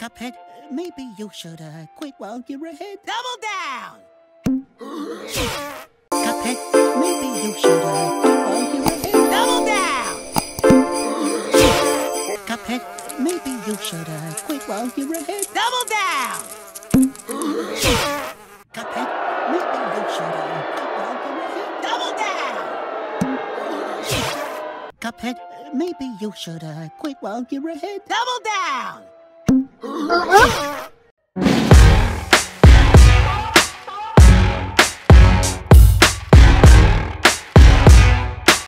Cuphead, maybe you should quit while you're ahead. Double down! Cuphead, maybe you should quit while you're ahead. Double down! Cuphead, maybe you should quit while you're ahead. Double down! Cuphead, maybe you should quit while you're ahead. Double down! Cuphead, maybe you should quit while you're ahead. Double down!